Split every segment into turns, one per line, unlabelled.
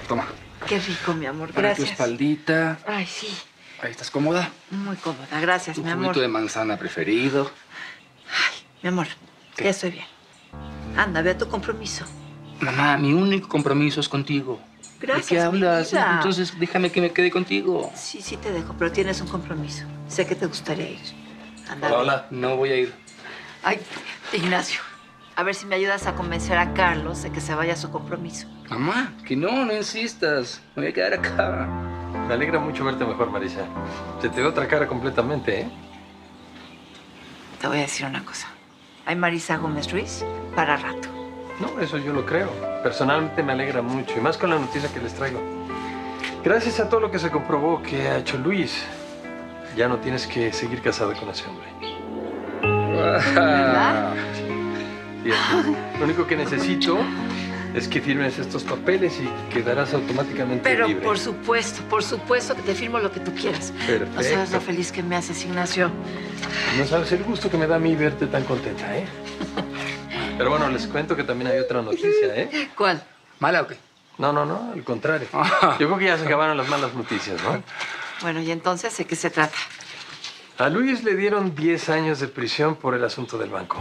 Toma.
Qué rico, mi amor.
Para
Gracias.
tu espaldita.
Ay, sí.
Ahí estás cómoda.
Muy cómoda. Gracias,
Tu
mi amor.
juguito de manzana preferido.
Ay, mi amor.
¿Qué?
Ya estoy bien. Anda, ve a tu compromiso.
Mamá, mi único compromiso es contigo.
Gracias,
¿De qué hablas?
mi vida.
Entonces déjame que me quede contigo.
Sí, sí te dejo, pero tienes un compromiso. Sé que te gustaría ir. Anda.
Hola,
ve.
hola.
No voy a ir.
Ay, Ignacio. A ver si me ayudas a convencer a Carlos de que se vaya a su compromiso.
Mamá, que no insistas. Me voy a quedar acá.
Me alegra mucho verte mejor, Marisa. Se te ve otra cara completamente, ¿eh?
Te voy a decir una cosa. Hay Marisa Gómez Ruiz para rato.
No, eso yo lo creo. Personalmente me alegra mucho, y más con la noticia que les traigo. Gracias a todo lo que se comprobó que ha hecho Luis, ya no tienes que seguir casada con ese hombre.
¿Verdad?
Fíjate, lo único que necesito es que firmes estos papeles y quedarás automáticamente
Pero
libre.
por supuesto que te firmo lo que tú quieras.
Perfecto.
No sabes lo feliz que me haces, Ignacio.
No sabes el gusto que me da a mí verte tan contenta, ¿eh? Pero bueno, les cuento que también hay otra noticia, ¿eh?
¿Cuál?
¿Mala o qué?
No, al contrario. Yo creo que ya se acabaron las malas noticias, ¿no?
Bueno, y entonces, ¿de qué se trata?
A Luis le dieron 10 años de prisión por el asunto del banco.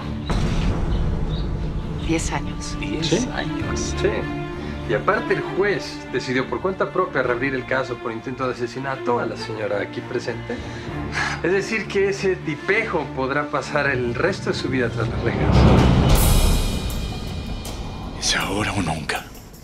10 años.
10
¿Sí?
años.
Sí. Y aparte el juez decidió por cuenta propia reabrir el caso por intento de asesinato a la señora aquí presente. Es decir, que ese tipejo podrá pasar el resto de su vida tras las rejas.
¿Es ahora o nunca?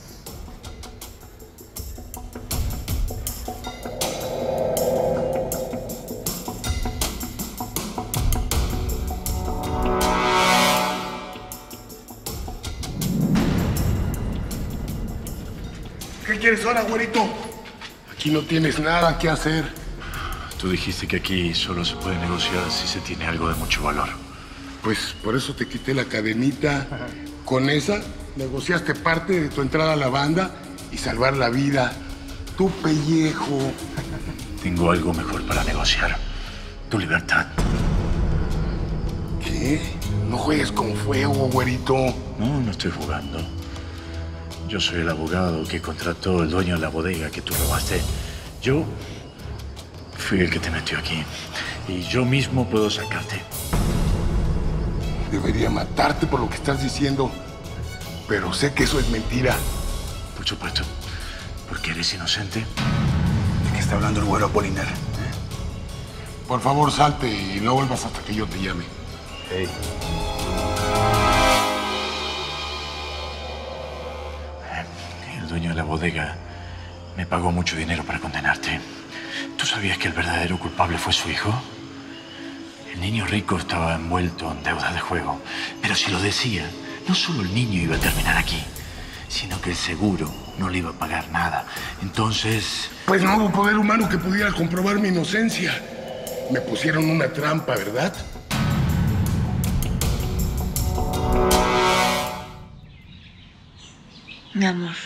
¿Qué quieres ahora, güerito? Aquí no tienes nada que hacer.
Tú dijiste que aquí solo se puede negociar si se tiene algo de mucho valor.
Pues por eso te quité la cadenita. Con esa negociaste parte de tu entrada a la banda y salvar la vida. Tu pellejo.
Tengo algo mejor para negociar. Tu libertad.
¿Qué? No juegues con fuego, güerito.
No estoy jugando. Yo soy el abogado que contrató al dueño de la bodega que tú robaste. Yo fui el que te metió aquí. Y yo mismo puedo sacarte.
Debería matarte por lo que estás diciendo. Pero sé que eso es mentira.
Por supuesto. Porque eres inocente.
¿De qué está hablando el güero Apolinar? Por favor, salte y no vuelvas hasta que yo te llame.
Hey. El dueño de la bodega me pagó mucho dinero para condenarte. ¿Tú sabías que el verdadero culpable fue su hijo? El niño rico estaba envuelto en deuda de juego. Pero si lo decía, no solo el niño iba a terminar aquí, sino que el seguro no le iba a pagar nada. Entonces...
Pues no hubo poder humano que pudiera comprobar mi inocencia. Me pusieron una trampa, ¿verdad?
Mi amor.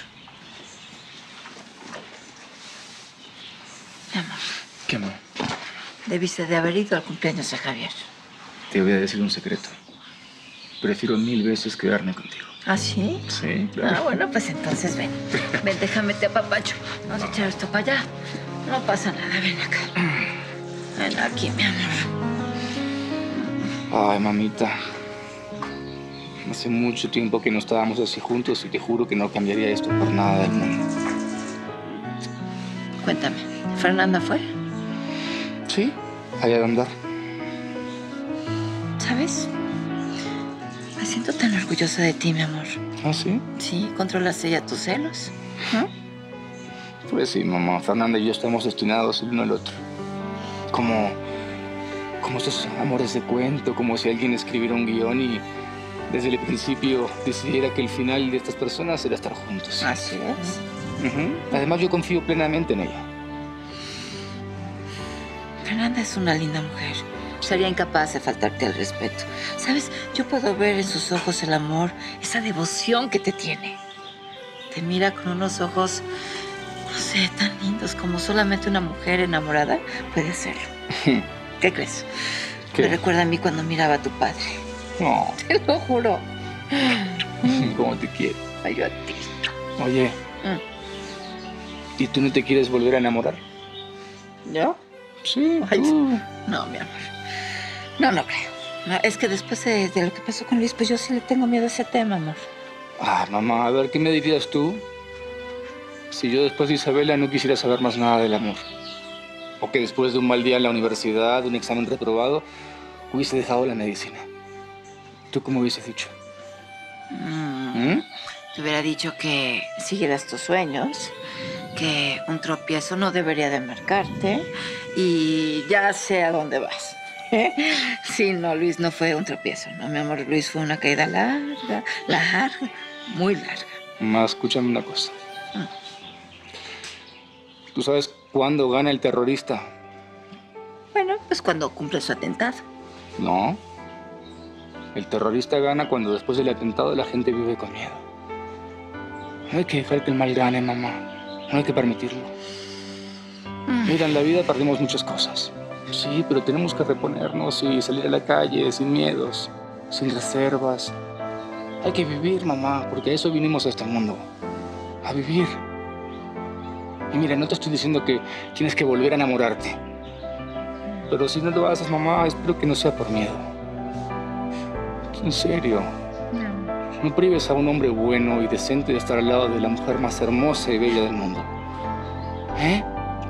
Mi amor.
¿Qué amor?
Debiste de haber ido al cumpleaños de Javier.
Te voy a decir un secreto. Prefiero 1000 veces quedarme contigo.
¿Ah, sí?
Sí, claro.
Ah, bueno, pues entonces ven. Ven, déjame te apapacho. Vamos a echar esto para allá. No pasa nada, ven acá. Ven aquí, mi amor.
Ay, mamita. Hace mucho tiempo que no estábamos así juntos y te juro que no cambiaría esto por nada del mundo.
Cuéntame, ¿Fernanda fue?
Sí, allá de andar.
¿Sabes? Me siento tan orgullosa de ti, mi amor.
¿Ah, sí?
Sí, controlaste ya tus celos. ¿No?
Pues sí, mamá. Fernanda y yo estamos destinados el uno al otro. Como estos amores de cuento, como si alguien escribiera un guión y desde el principio decidiera que el final de estas personas era estar juntos.
Así es.
Además, yo confío plenamente en ella.
Fernanda es una linda mujer. Sería incapaz de faltarte al respeto. ¿Sabes? Yo puedo ver en sus ojos el amor, esa devoción que te tiene. Te mira con unos ojos, no sé, tan lindos como solamente una mujer enamorada puede hacerlo. ¿Qué crees?
¿Qué?
Me recuerda a mí cuando miraba a tu padre.
No,
Te lo juro.
cómo te quiero.
Ay, yo a ti.
Oye, ¿Y tú no te quieres volver a enamorar?
¿Yo?
Sí,
Ay,
tú.
no, mi amor. No creo. No, es que después de lo que pasó con Luis, pues yo sí le tengo miedo a ese tema, amor.
Ah, mamá, a ver, ¿qué me dirías tú si yo después de Isabela no quisiera saber más nada del amor? O que después de un mal día en la universidad, un examen reprobado, hubiese dejado la medicina. ¿Tú cómo hubieses dicho?
Te hubiera dicho que siguieras tus sueños, que un tropiezo no debería de marcarte y ya sé a dónde vas. Sí, no, Luis no fue un tropiezo, no, mi amor, Luis fue una caída larga, muy larga.
Mamá, escúchame una cosa. ¿Tú sabes cuándo gana el terrorista?
Bueno, pues cuando cumple su atentado.
No. El terrorista gana cuando después del atentado la gente vive con miedo. No hay que dejar que el mal gane, mamá. No hay que permitirlo. Mira, en la vida perdimos muchas cosas. Sí, pero tenemos que reponernos y salir a la calle sin miedos, sin reservas. Hay que vivir, mamá, porque a eso vinimos a este mundo. A vivir. Y mira, no te estoy diciendo que tienes que volver a enamorarte. Pero si no lo haces, mamá, espero que no sea por miedo. En serio. No prives a un hombre bueno y decente de estar al lado de la mujer más hermosa y bella del mundo. ¿Eh?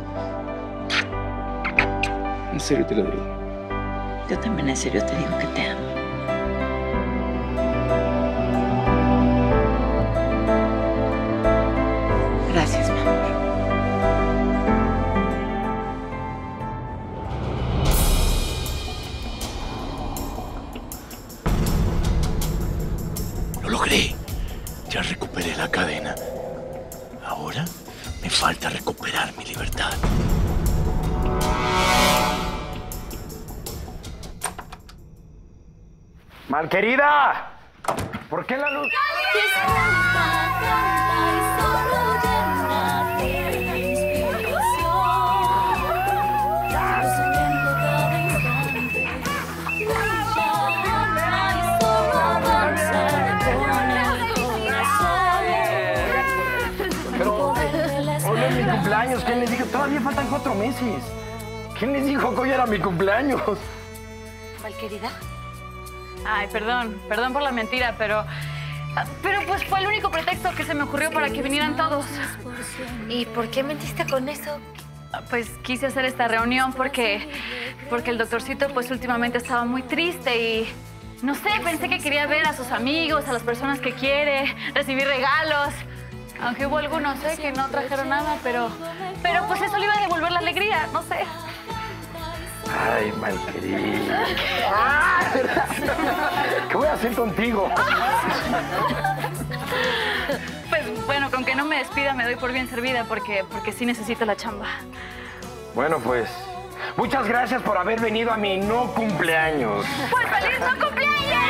En serio te lo digo.
Yo también en serio te digo que te amo. Gracias, mi amor.
Lo logré. Ya recuperé la cadena. Ahora me falta recuperar mi libertad.
Malquerida, ¿por qué la luz? Pero hoy es mi cumpleaños. ¿Quién les dijo? Todavía faltan 4 meses. ¿Quién les dijo que hoy era mi cumpleaños?
Malquerida.
Ay, perdón por la mentira, pero pues fue el único pretexto que se me ocurrió para que vinieran todos.
¿Y por qué mentiste con eso?
Pues quise hacer esta reunión porque el doctorcito pues últimamente estaba muy triste y no sé, pensé que quería ver a sus amigos, a las personas que quiere, recibir regalos. Aunque hubo algunos, que no trajeron nada, pero pues eso le iba a devolver la alegría, no sé.
Ay, Malquerida. ¿Qué voy a hacer contigo?
Pues bueno, con que no me despida me doy por bien servida porque sí necesito la chamba.
Bueno, pues, muchas gracias por haber venido a mi no cumpleaños.
¡Pues feliz no cumpleaños!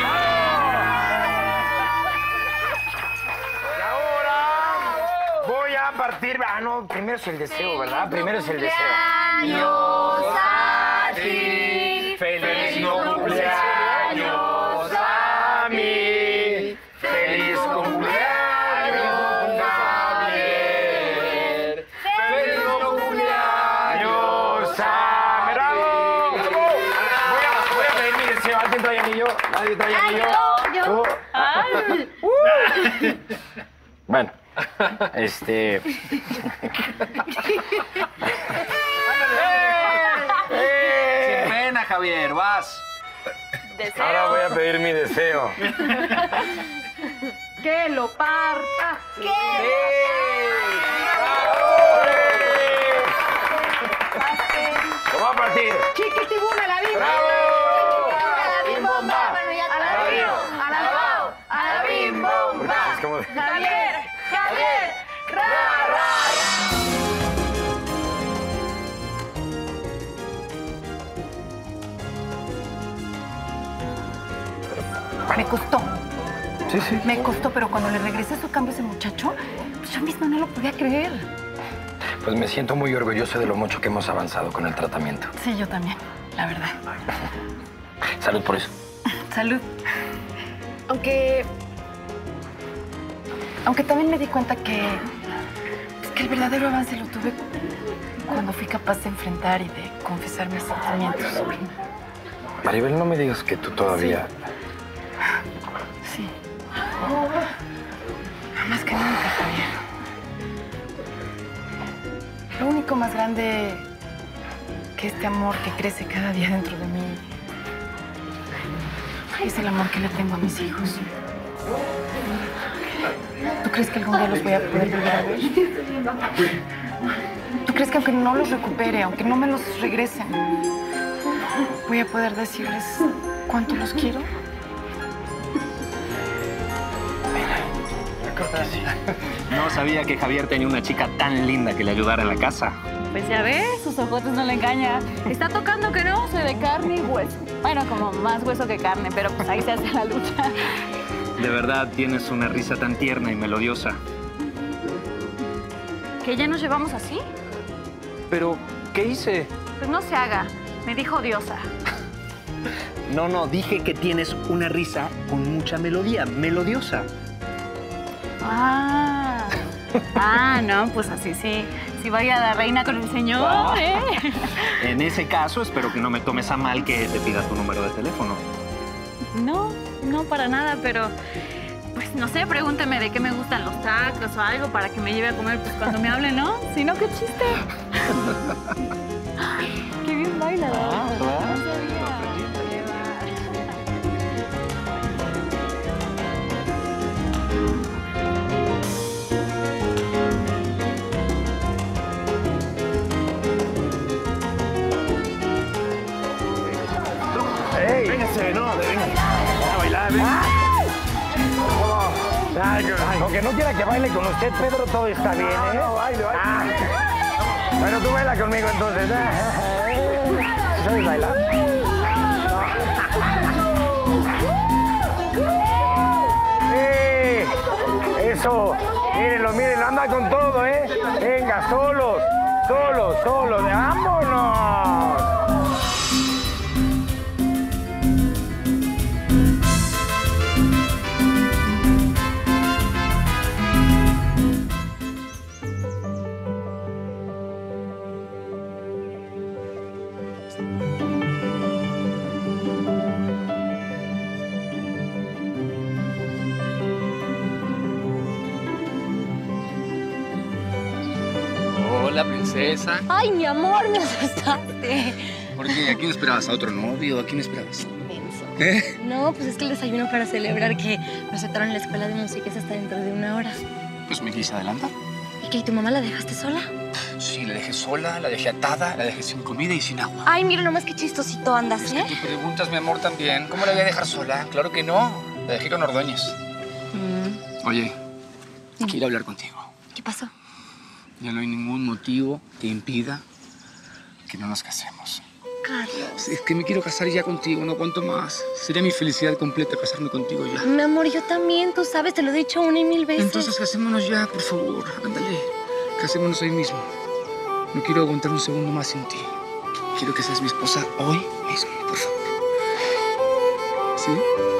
Y ahora voy a partir... Ah, no, primero es el deseo, ¿verdad? Primero es el deseo.
¡Cumpleaños
a ti! ¡Feliz no cumpleaños a mí! ¡Feliz cumpleaños, Javier! ¡Feliz cumpleaños a... ¡Bravo! Voy a pedir mi deseo. ¿Alguien trae anillo? ¿Nadie trae anillo?
yo.
Bueno,
Sin pena, Javier, vas.
Deseo.
Ahora voy a pedir mi deseo.
Que lo parta.
¿Cómo va a partir?
Chiquitibuna, la bimba.
¡Bravo!
A la bimbomba. A la bimbomba.
Es como...
Javier.
Me costó.
Sí.
Me costó, pero cuando le regresé su cambio a ese muchacho, pues yo misma no lo podía creer.
Pues me siento muy orgulloso de lo mucho que hemos avanzado con el tratamiento.
Sí, yo también, la verdad.
Salud por eso.
Salud. Aunque también me di cuenta que Porque el verdadero avance lo tuve cuando fui capaz de enfrentar y de confesar mis sentimientos.
Maribel, no me digas que tú todavía...
Sí. Más que nunca, Javier. Lo único más grande que este amor que crece cada día dentro de mí es el amor que le tengo a mis hijos. ¿Tú crees que algún día los voy a poder volver a ver? ¿Tú crees que aunque no los recupere, aunque no me los regresen, voy a poder decirles cuánto los quiero?
No sabía que Javier tenía una chica tan linda que le ayudara en la casa.
Pues ya ves, sus ojotes no le engañan. Está tocando que no, soy de carne y hueso. Bueno, como más hueso que carne, pero pues ahí se hace la lucha.
De verdad, tienes una risa tan tierna y melodiosa.
¿Que ya nos llevamos así?
Pero, ¿qué hice?
Pues no se haga. Me dijo diosa.
No, dije que tienes una risa con mucha melodía, melodiosa.
No, pues así sí. Si vaya la reina con el señor, ¿eh?
En ese caso, espero que no me tomes a mal que te pida tu número de teléfono.
No para nada, pero... Pues no sé, pregúnteme de qué me gustan los tacos o algo para que me lleve a comer pues cuando me hable, ¿no? Si no, qué chiste. Qué bien baila, ¿verdad? No sabía.
Véngase, no, venga. A bailar, venga. Aunque no quiera que baile con usted, Pedro, todo está bien, ¿eh? No, baile. Bueno, tú baila conmigo entonces. ¿Sabes bailar? Eso. Mírenlo, anda con todo, ¿eh? Venga, solos. ¡Vámonos!
Hola, princesa.
Ay, mi amor, me asustaste.
¿Por qué? ¿A quién esperabas? ¿A otro novio? ¿A quién esperabas?
Menso.
¿Eh?
No, pues es que el desayuno para celebrar que me aceptaron en la escuela de música es hasta dentro de 1 hora.
Pues me quise adelantar.
¿Y qué? ¿Y tu mamá la dejaste sola?
Sí, la dejé sola, la dejé atada, la dejé sin comida y sin agua.
Ay, mira nomás qué chistosito andas,
Es
¿eh?
que tú preguntas, mi amor, también. ¿Cómo la voy a dejar sola? Claro que no. La dejé con Ordóñez. Oye, quiero hablar contigo.
¿Qué pasó?
Ya no hay ningún motivo que impida que no nos casemos.
Carlos.
Es que me quiero casar ya contigo, no aguanto más. Sería mi felicidad completa casarme contigo ya.
Mi amor, yo también, tú sabes, te lo he dicho 1 y 1000 veces.
Entonces casémonos ya, por favor. Ándale, casémonos hoy mismo. No quiero aguantar un segundo más sin ti. Quiero que seas mi esposa hoy mismo, por favor. ¿Sí?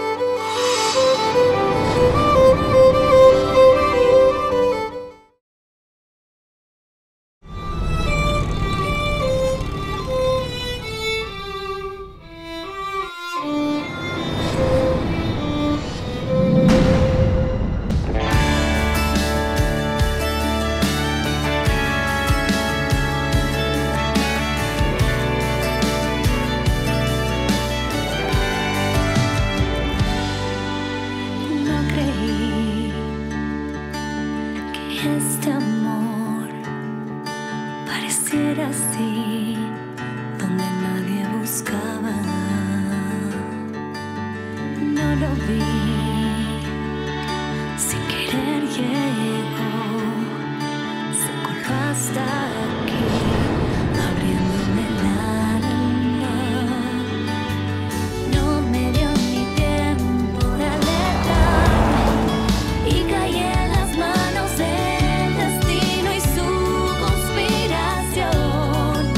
Este amor pareciera así, donde nadie buscaba. No lo vi, sin querer llegó, se coló hasta aquí, abriéndome el alma. No me dio ni tiempo de alejarme y caí en las manos del destino y su conspiración.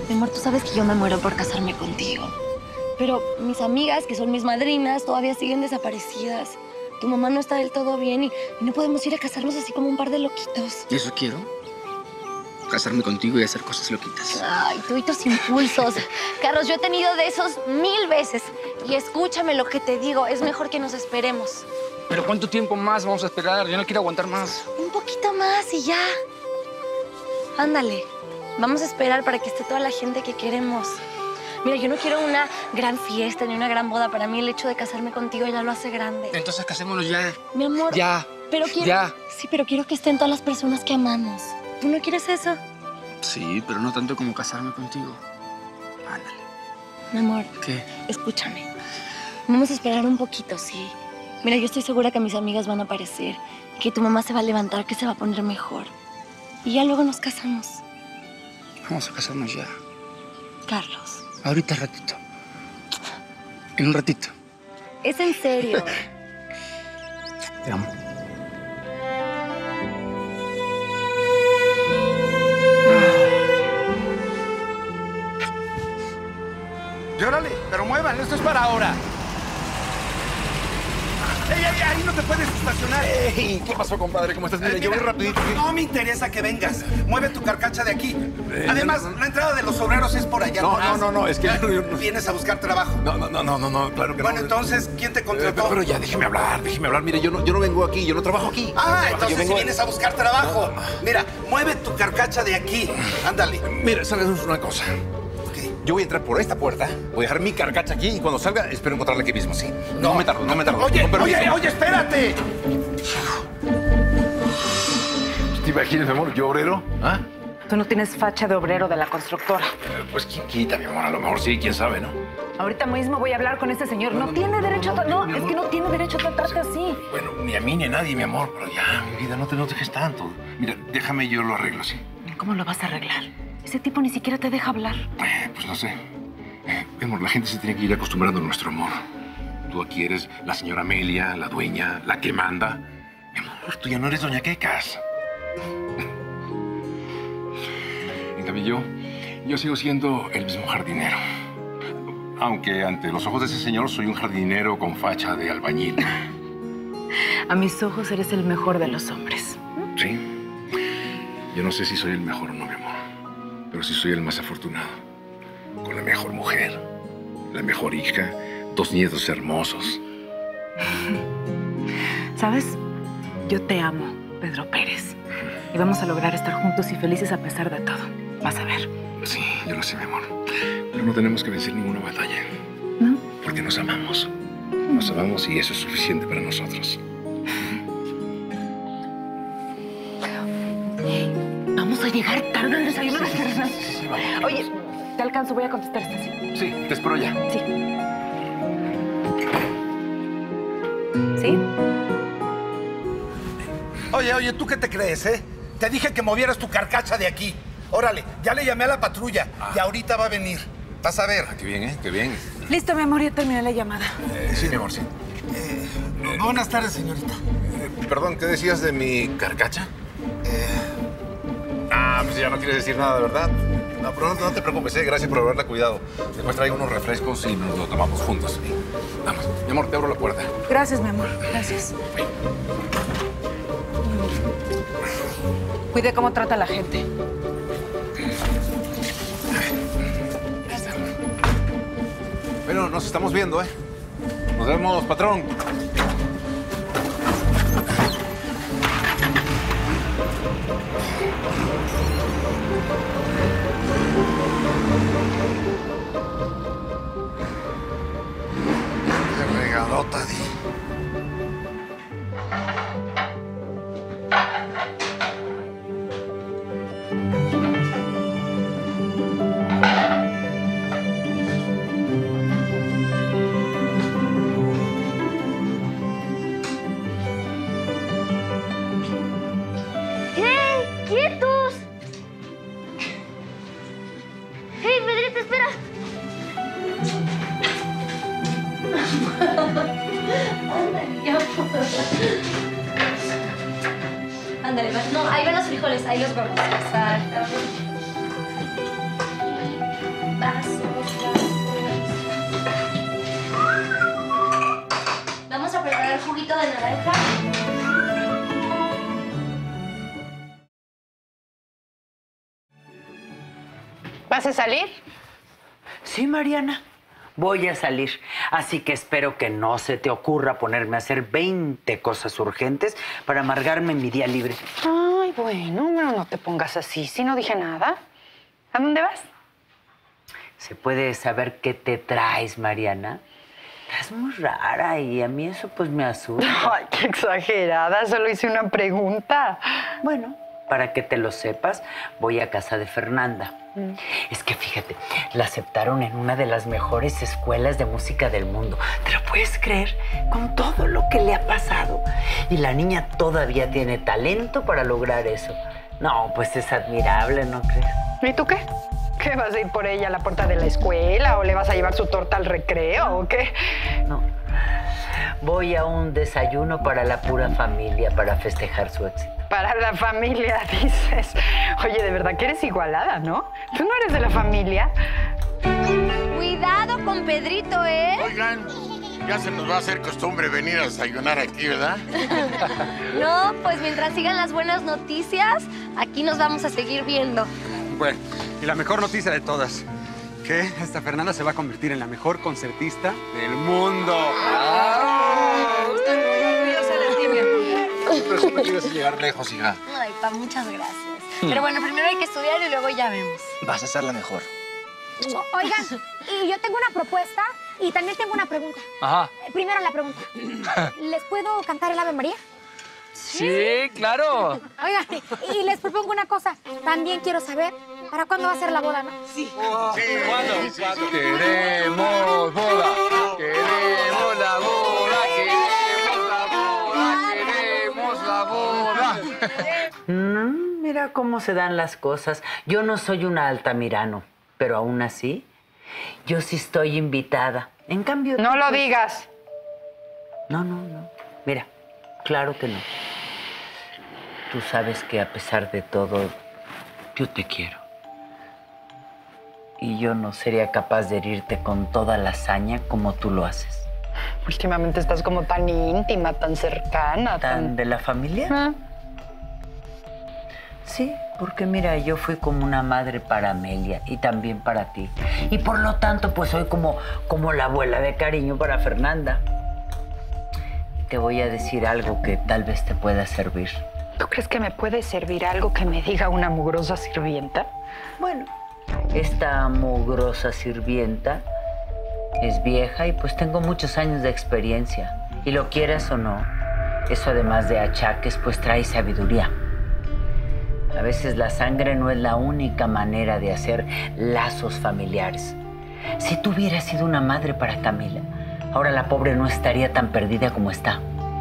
Mi amor, tú sabes que yo me muero por casarme contigo. Pero mis amigas, que son mis madrinas, todavía siguen desaparecidas. Tu mamá no está del todo bien y no podemos ir a casarnos así como un par de loquitos.
¿Y eso quiero? Casarme contigo y hacer cosas loquitas.
Ay, tú y tus impulsos. Carlos, yo he tenido de esos 1000 veces. Y escúchame lo que te digo, es mejor que nos esperemos.
¿Pero cuánto tiempo más vamos a esperar? Yo no quiero aguantar más.
Un poquito más y ya. Ándale, vamos a esperar para que esté toda la gente que queremos. Mira, yo no quiero una gran fiesta ni una gran boda. Para mí el hecho de casarme contigo ya lo hace grande.
Entonces casémonos ya.
Mi amor.
Ya.
Pero quiero...
Ya.
Sí, pero quiero que estén todas las personas que amamos. ¿Tú no quieres eso?
Sí, pero no tanto como casarme contigo. Ándale.
Mi amor.
¿Qué?
Escúchame. Vamos a esperar un poquito, sí. Mira, yo estoy segura que mis amigas van a aparecer. Que tu mamá se va a levantar, que se va a poner mejor. Y ya luego nos casamos.
Vamos a casarnos ya.
Carlos.
Ahorita ratito. En un ratito.
Es en serio.
Te amo.
Llórale, pero muévanlo, esto es para ahora. ¡Ey, ey, ahí no te puedes estacionar!
¡Ey! ¿Qué pasó, compadre? ¿Cómo estás? Mira, yo voy rapidito.
No me interesa que vengas. Mueve tu carcacha de aquí. Además, la entrada de los obreros es por allá.
No, es que yo no...
¿Vienes a buscar trabajo?
No, claro que no.
Bueno, entonces, ¿quién te contrató?
Pero ya, déjeme hablar. Mire, yo no vengo aquí, yo no trabajo aquí.
Entonces si vienes a buscar trabajo. Mira, mueve tu carcacha de aquí. Ándale.
Mira, ¿sabes una cosa? Yo voy a entrar por esta puerta, voy a dejar mi carcacha aquí y cuando salga espero encontrarla aquí mismo, ¿sí? No me tardo.
Oye, espérate.
¿Te imaginas, mi amor, yo obrero? ¿Ah?
Tú no tienes facha de obrero de la constructora.
Pues quién quita, mi amor, a lo mejor sí, quién sabe, ¿no?
Ahorita mismo voy a hablar con ese señor. No tiene derecho a... No, es que no tiene derecho a tratarte así.
Bueno, ni a mí ni a nadie, mi amor, pero ya, mi vida, no te dejes tanto. Mira, déjame, yo lo arreglo, ¿sí?
¿Cómo lo vas a arreglar? Ese tipo ni siquiera te deja hablar.
Pues no sé. Mi amor, la gente se tiene que ir acostumbrando a nuestro amor. Tú aquí eres la señora Amelia, la dueña, la que manda. Mi amor, tú ya no eres doña Quecas. En cambio, yo sigo siendo el mismo jardinero. Aunque ante los ojos de ese señor soy un jardinero con facha de albañil.
A mis ojos eres el mejor de los hombres.
Sí. Yo no sé si soy el mejor o no, mi amor. Pero sí soy el más afortunado. Con la mejor mujer, la mejor hija, 2 nietos hermosos.
¿Sabes? Yo te amo, Pedro Pérez. Y vamos a lograr estar juntos y felices a pesar de todo. Vas a ver.
Sí, yo lo sé, mi amor. Pero no tenemos que vencer ninguna batalla.
¿No?
Porque nos amamos. Nos amamos y eso es suficiente para nosotros.
Vamos a llegar tarde al desayuno.
Sí, vamos.
Oye, te alcanzo, voy a contestar esta cita.
Sí, te espero ya.
Sí. ¿Sí?
Oye, ¿tú qué te crees, eh? Te dije que movieras tu carcacha de aquí. Órale, ya le llamé a la patrulla y ahorita va a venir. Vas a ver.
Qué bien, ¿eh? Qué bien.
Listo, mi amor, ya terminé la llamada.
Sí, mi amor, sí.
Buenas tardes, señorita.
Perdón, ¿qué decías de mi carcacha? Pues ya no quieres decir nada, ¿verdad? No, pero no te preocupes, gracias por haberla cuidado. Después traigo unos refrescos y nos lo tomamos juntos. Vamos, mi amor, te abro la puerta.
Gracias, mi amor, gracias. Cuide cómo trata a la gente.
Bueno, nos estamos viendo, ¿eh? Nos vemos, patrón.
Qué regadota di.
Ándale, no, ahí van los frijoles, ahí los vamos a pasar. de naranja.
¿Vas a salir?
Sí, Mariana. Voy a salir. Así que espero que no se te ocurra ponerme a hacer 20 cosas urgentes para amargarme mi día libre.
Ay, bueno, no te pongas así. Si no dije nada. ¿A dónde vas?
¿Se puede saber qué te traes, Mariana? Estás muy rara y a mí eso pues me asusta.
Ay, qué exagerada. Solo hice una pregunta.
Bueno, para que te lo sepas, voy a casa de Fernanda. Es que fíjate, la aceptaron en una de las mejores escuelas de música del mundo. ¿Te lo puedes creer? Con todo lo que le ha pasado. Y la niña todavía tiene talento para lograr eso. No, pues es admirable, ¿no crees?
¿Y tú qué? ¿Qué vas a ir por ella a la puerta de la escuela o le vas a llevar su torta al recreo o qué?
No. Voy a un desayuno para la pura familia para festejar su éxito.
Para la familia, dices. Oye, de verdad que eres igualada, ¿no? Tú no eres de la familia.
Cuidado con Pedrito, ¿eh?
Oigan, ya se nos va a hacer costumbre venir a desayunar aquí, ¿verdad?
No, pues mientras sigan las buenas noticias, aquí nos vamos a seguir viendo.
Bueno, y la mejor noticia de todas, que esta Fernanda se va a convertir en la mejor concertista del mundo.
Resulta que ibas a llegar lejos, hija.
Ay, pa, muchas gracias. Pero bueno, primero hay que estudiar y luego ya vemos.
Vas a ser la mejor.
Oigan, y yo tengo una propuesta y también tengo una pregunta.
Ajá.
Primero la pregunta. ¿Les puedo cantar el Ave María?
Sí, claro.
Oigan, y les propongo una cosa. También quiero saber para cuándo va a ser la boda, ¿no?
Sí.
¿Cuándo?
Queremos boda. Queremos la boda. Queremos la boda.
Mira cómo se dan las cosas. Yo no soy una Altamirano, pero aún así, yo sí estoy invitada. En cambio...
No lo digas.
No. Mira, claro que no. Tú sabes que a pesar de todo, yo te quiero. Y yo no sería capaz de herirte con toda la hazaña como tú lo haces.
Últimamente estás como tan íntima, tan cercana.
¿Tan de la familia? Sí, porque mira, yo fui como una madre para Amelia y también para ti. Y por lo tanto, pues soy como la abuela de cariño para Fernanda. Y te voy a decir algo que tal vez te pueda servir.
¿Tú crees que me puede servir algo que me diga una mugrosa sirvienta?
Bueno, esta mugrosa sirvienta es vieja y pues tengo muchos años de experiencia. Y lo quieras o no, eso además de achaques, pues trae sabiduría. A veces la sangre no es la única manera de hacer lazos familiares. Si tú hubieras sido una madre para Camila, ahora la pobre no estaría tan perdida como está.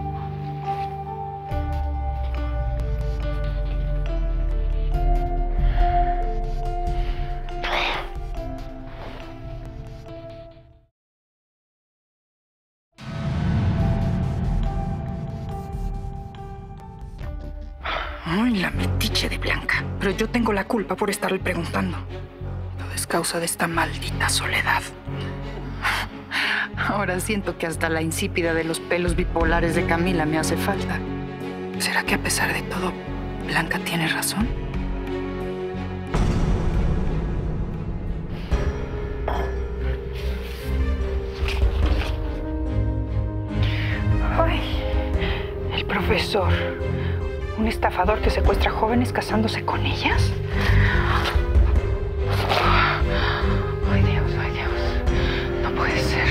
Ay, la metiche de Blanca. Pero yo tengo la culpa por estarle preguntando. Todo es causa de esta maldita soledad. Ahora siento que hasta la insípida de los pelos bipolares de Camila me hace falta. ¿Será que a pesar de todo, Blanca tiene razón? Ay, el profesor. ¿Un estafador que secuestra jóvenes casándose con ellas? Ay, Dios, no puede ser.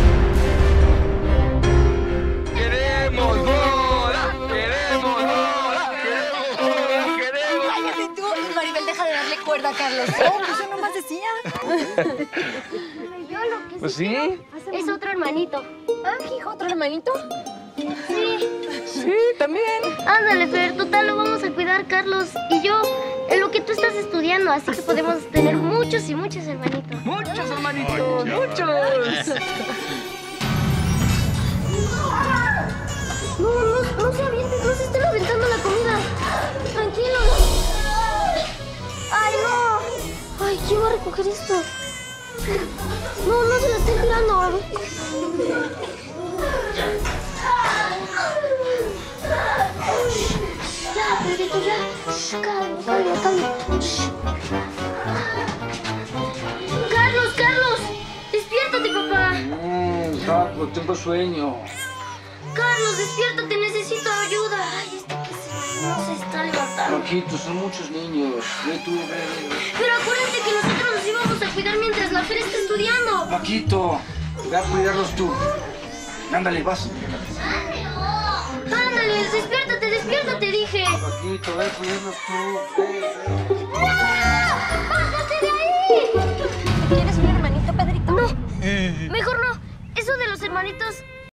¡Queremos boda! ¡Queremos boda!
Cállate tú, Maribel, deja de darle cuerda a Carlos.
Oh, pues yo nomás decía.
Yo lo que
Pues sí.
es otro hermanito.
Ah, hijo, otro hermanito.
Sí.
Sí, también.
Ándale, Fer, total, lo vamos a cuidar Carlos y yo en lo que tú estás estudiando, así que podemos tener muchos y muchos hermanitos.
Muchos hermanitos, muchos.
No se avienten, no se estén aventando la comida. Tranquilo. ¡Ay, no! Ay, ¿quién va a recoger esto? No se la estén tirando. Vamos ya. Shh, calma, calma, calma. Shh. Carlos, despiértate, papá.
Paco, tengo sueño.
Carlos, despiértate, necesito ayuda. Ay, que no se está levantando.
Paquito, son muchos niños. Ve tú, ve.
Pero acuérdate que nosotros nos íbamos a cuidar mientras la Fer está estudiando.
Paquito, ve a cuidarlos tú. Ándale, vas.
Ándale, despiértate, dije.
Paquito, ve a cuidarlos tú. Ve.